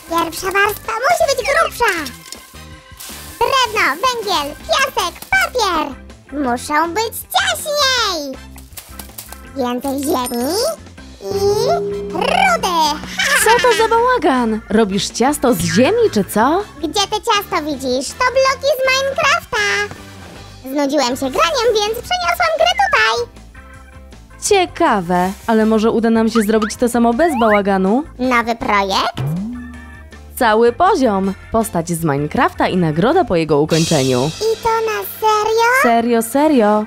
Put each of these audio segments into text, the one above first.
Pierwsza warstwa musi być grubsza. Drewno, węgiel, piasek, papier. Muszą być ciaśniej. Więcej ziemi i rudy. Co to za bałagan? Robisz ciasto z ziemi, czy co? Gdzie ty ciasto widzisz? To bloki z Minecrafta. Znudziłem się graniem, więc przeniosłam grę tutaj. Ciekawe, ale może uda nam się zrobić to samo bez bałaganu? Nowy projekt? Cały poziom. Postać z Minecrafta i nagroda po jego ukończeniu. I to na serio? Serio, serio.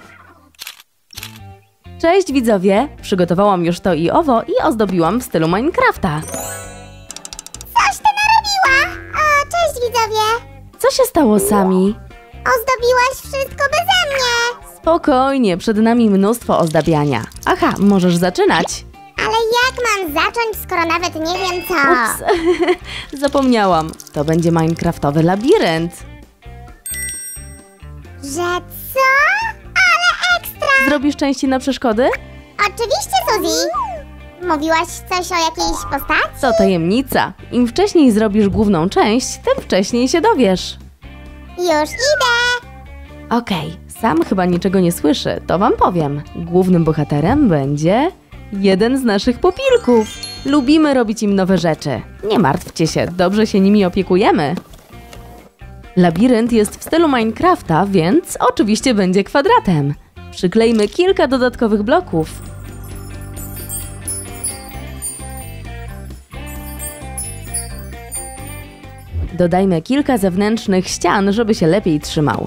Cześć widzowie! Przygotowałam już to i owo i ozdobiłam w stylu Minecrafta. Coś ty narobiła! O, cześć widzowie! Co się stało, Sami? Ozdobiłaś wszystko beze mnie! Spokojnie, przed nami mnóstwo ozdabiania. Aha, możesz zaczynać. Ale jak mam zacząć, skoro nawet nie wiem co? Ups, zapomniałam. To będzie minecraftowy labirynt. Że co? Ale ekstra! Zrobisz części na przeszkody? Oczywiście, Suzy! Mówiłaś coś o jakiejś postaci? To tajemnica. Im wcześniej zrobisz główną część, tym wcześniej się dowiesz. Już idę! Okej, sam chyba niczego nie słyszy, to wam powiem. Głównym bohaterem będzie jeden z naszych pupilków. Lubimy robić im nowe rzeczy. Nie martwcie się, dobrze się nimi opiekujemy. Labirynt jest w stylu Minecrafta, więc oczywiście będzie kwadratem. Przyklejmy kilka dodatkowych bloków. Dodajmy kilka zewnętrznych ścian, żeby się lepiej trzymał.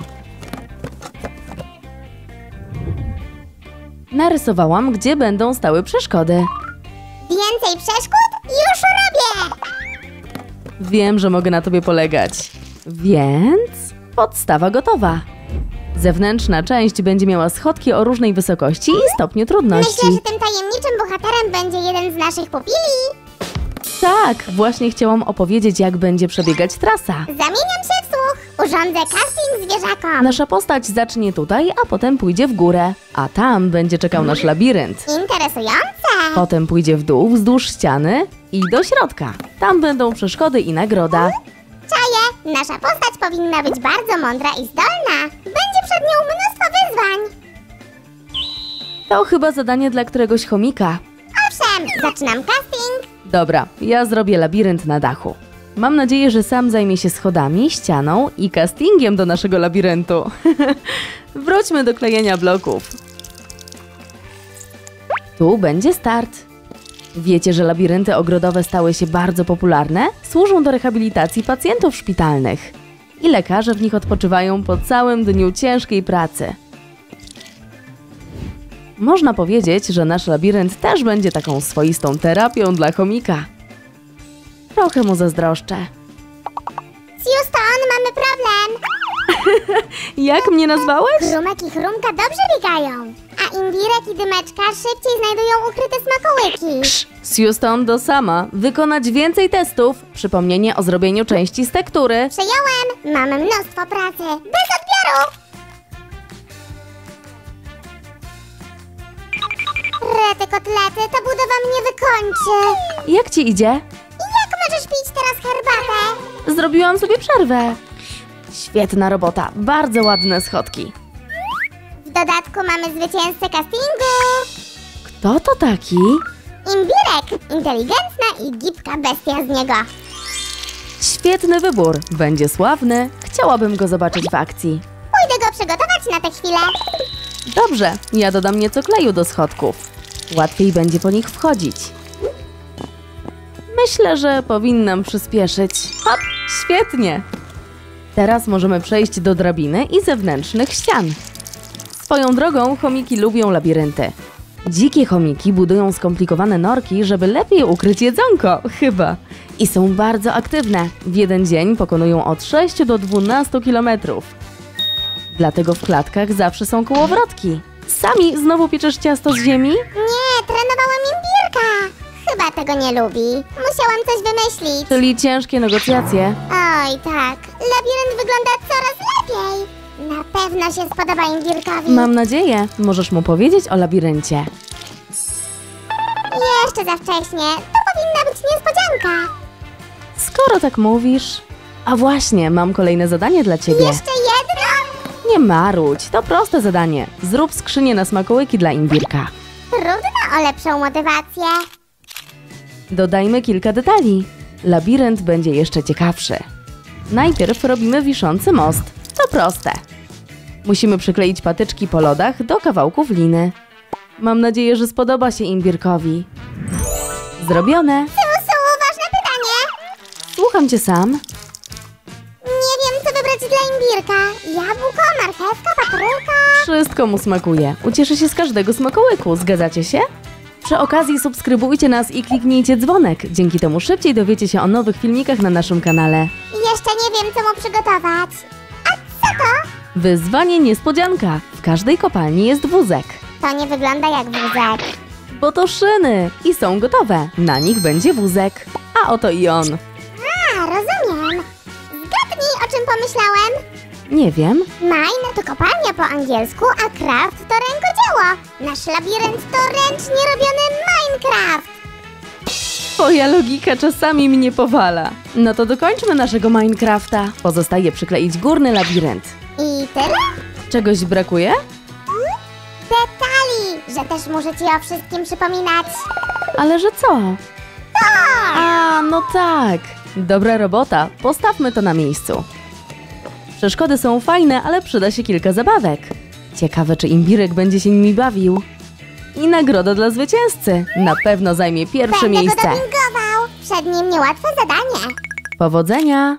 Narysowałam, gdzie będą stały przeszkody. Więcej przeszkód? Już robię! Wiem, że mogę na tobie polegać. Więc podstawa gotowa. Zewnętrzna część będzie miała schodki o różnej wysokości i stopniu trudności. Myślę, że tym tajemniczym bohaterem będzie jeden z naszych pupili. Tak, właśnie chciałam opowiedzieć, jak będzie przebiegać trasa. Zamieniam się w słuch. Urządzę casting zwierzakom. Nasza postać zacznie tutaj, a potem pójdzie w górę. A tam będzie czekał nasz labirynt. Interesujące. Potem pójdzie w dół, wzdłuż ściany i do środka. Tam będą przeszkody i nagroda. Czaję, nasza postać powinna być bardzo mądra i zdolna. Będzie przed nią mnóstwo wyzwań. To chyba zadanie dla któregoś chomika. Owszem, zaczynam casting. Dobra, ja zrobię labirynt na dachu. Mam nadzieję, że sam zajmie się schodami, ścianą i castingiem do naszego labiryntu. Wróćmy do klejenia bloków. Tu będzie start. Wiecie, że labirynty ogrodowe stały się bardzo popularne? Służą do rehabilitacji pacjentów szpitalnych. I lekarze w nich odpoczywają po całym dniu ciężkiej pracy. Można powiedzieć, że nasz labirynt też będzie taką swoistą terapią dla chomika. Trochę mu zazdroszczę. Houston, mamy problem. Jak mnie nazwałeś? Chrumek i Chrumka dobrze biegają, a Imbirek i Dymeczka szybciej znajdują ukryte smakołyki. Z Houston do sama. Wykonać więcej testów. Przypomnienie o zrobieniu części z tektury. Przejąłem. Mamy mnóstwo pracy. Bez odbioru. Rety kotlety, ta budowa mnie wykończy. Jak ci idzie? Jak możesz pić teraz herbatę? Zrobiłam sobie przerwę. Świetna robota. Bardzo ładne schodki. W dodatku mamy zwycięzcę castingu. Kto to taki? Imbirek, inteligentna i gibka bestia z niego. Świetny wybór. Będzie sławny. Chciałabym go zobaczyć w akcji. Pójdę go przygotować na tę chwilę. Dobrze, ja dodam nieco kleju do schodków. Łatwiej będzie po nich wchodzić. Myślę, że powinnam przyspieszyć. Hop, świetnie! Teraz możemy przejść do drabiny i zewnętrznych ścian. Swoją drogą chomiki lubią labirynty. Dzikie chomiki budują skomplikowane norki, żeby lepiej ukryć jedzonko, chyba. I są bardzo aktywne. W jeden dzień pokonują od 6 do 12 kilometrów. Dlatego w klatkach zawsze są kołowrotki. Sami znowu pieczesz ciasto z ziemi? Nie, trenowałem Imbirka. Chyba tego nie lubi. Musiałam coś wymyślić. Czyli ciężkie negocjacje. Oj tak, labirynt wygląda coraz lepiej. Na pewno się spodoba Imbirkowi. Mam nadzieję, możesz mu powiedzieć o labiryncie. Jeszcze za wcześnie, to powinna być niespodzianka. Skoro tak mówisz... A właśnie, mam kolejne zadanie dla ciebie. Jeszcze jedno? Nie marudź, to proste zadanie. Zrób skrzynię na smakołyki dla imbirka. Trudno o lepszą motywację. Dodajmy kilka detali. Labirynt będzie jeszcze ciekawszy. Najpierw robimy wiszący most. To proste. Musimy przykleić patyczki po lodach do kawałków liny. Mam nadzieję, że spodoba się imbirkowi. Zrobione. Su, ważne pytanie. Słucham cię sam. Nie wiem, co wybrać dla imbirka. Jabłko, marchewka, papryka. Wszystko mu smakuje. Ucieszy się z każdego smakołyku. Zgadzacie się? Przy okazji subskrybujcie nas i kliknijcie dzwonek. Dzięki temu szybciej dowiecie się o nowych filmikach na naszym kanale. Jeszcze nie wiem, co mu przygotować. A co to? Wyzwanie niespodzianka. W każdej kopalni jest wózek. To nie wygląda jak wózek. Bo to szyny i są gotowe. Na nich będzie wózek. A oto i on. A, rozumiem. Zgadnij, o czym pomyślałem. Nie wiem. Mine to kopalnia po angielsku, a craft to rękodzieło. Nasz labirynt to ręcznie robiony Minecraft. Twoja logika czasami mnie powala. No to dokończmy naszego Minecrafta. Pozostaje przykleić górny labirynt. I tyle? Czegoś brakuje? Detali, że też muszę ci o wszystkim przypominać. Ale że co? To! A, no tak. Dobra robota. Postawmy to na miejscu. Przeszkody są fajne, ale przyda się kilka zabawek. Ciekawe, czy imbirek będzie się nimi bawił. I nagroda dla zwycięzcy. Na pewno zajmie pierwsze Będę miejsce. go dopingował. Przed nim niełatwe zadanie. Powodzenia!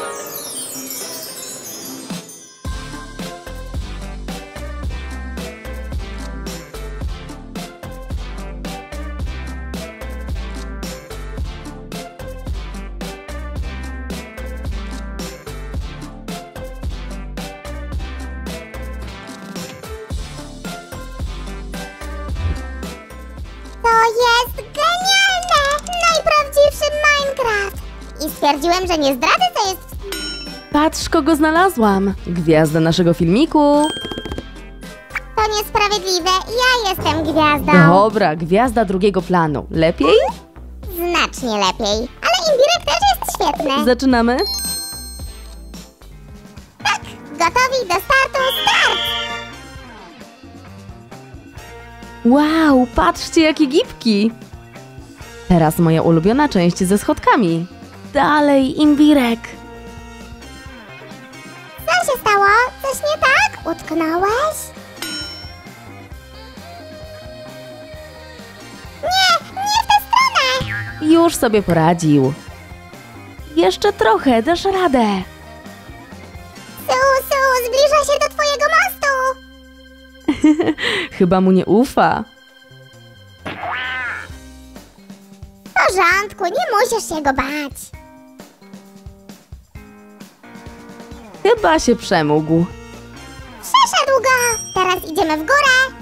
To jest genialne! Najprawdziwszy Minecraft! I stwierdziłem, że nie zdradzę, co jest... Patrz, kogo znalazłam! Gwiazda naszego filmiku! To niesprawiedliwe. Ja jestem gwiazdą. Dobra, gwiazda drugiego planu. Lepiej? Znacznie lepiej. Ale imbirek też jest świetny. Zaczynamy? Tak, gotowi do startu, start! Wow, patrzcie, jakie gipki! Teraz moja ulubiona część ze schodkami. Dalej, imbirek! Co się stało? Coś nie tak? Utknąłeś? Nie w tę stronę! Już sobie poradził. Jeszcze trochę, dasz radę. Su, zbliża się do twojego mostu! Chyba mu nie ufa. W porządku, nie musisz się go bać. Chyba się przemógł. Przeszedł go! Teraz idziemy w górę!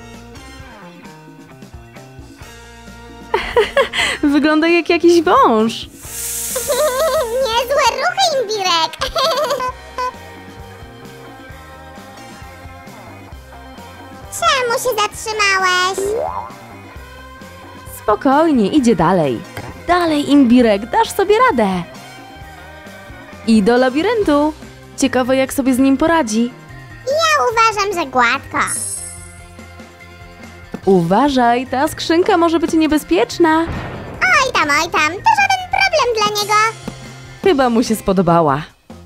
Wygląda jak jakiś wąż. Niezłe ruchy, imbirek! Czemu się zatrzymałeś? Spokojnie, idzie dalej. Dalej, imbirek, dasz sobie radę. I do labiryntu. Ciekawe, jak sobie z nim poradzi. Ja uważam, że gładko. Uważaj, ta skrzynka może być niebezpieczna. Oj tam, to żaden problem dla niego. Chyba mu się spodobała.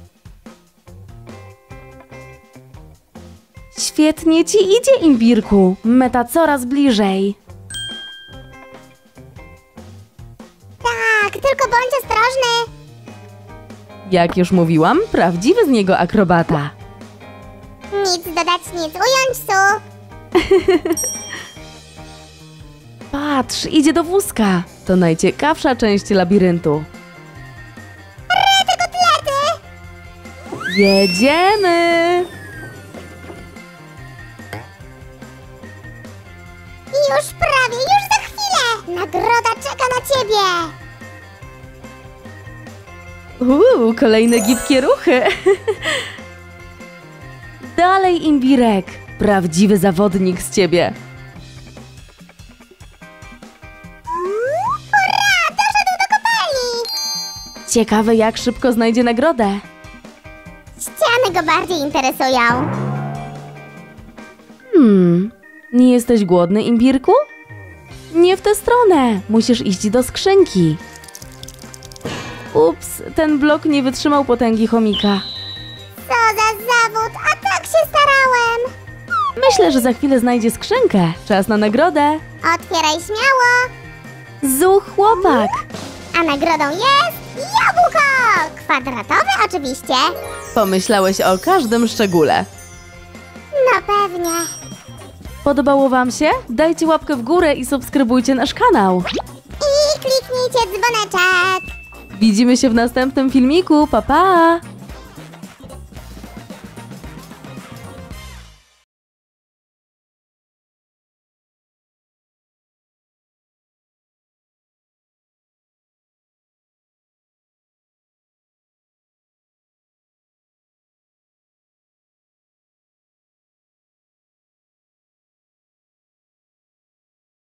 Świetnie ci idzie, imbirku. Meta coraz bliżej. Tak, tylko bądź ostrożny. Jak już mówiłam, prawdziwy z niego akrobata. Nic dodać, nic ująć, Su. Patrz, idzie do wózka. To najciekawsza część labiryntu. Te kotlety! Jedziemy! Już prawie, już za chwilę. Nagroda czeka na ciebie. Kolejne gibkie ruchy. Dalej, imbirek. Prawdziwy zawodnik z ciebie. Hurra, doszedł do kopalni. Ciekawe, jak szybko znajdzie nagrodę. Ściany go bardziej interesują. Nie jesteś głodny, imbirku? Nie w tę stronę. Musisz iść do skrzynki. Ups, ten blok nie wytrzymał potęgi chomika. Co za zawód, a tak się starałem. Myślę, że za chwilę znajdzie skrzynkę. Czas na nagrodę. Otwieraj śmiało. Zuch chłopak. A nagrodą jest jabłko! Kwadratowe oczywiście. Pomyślałeś o każdym szczególe. No pewnie. Podobało wam się? Dajcie łapkę w górę i subskrybujcie nasz kanał. I kliknijcie dzwoneczek. Widzimy się w następnym filmiku. Pa, pa!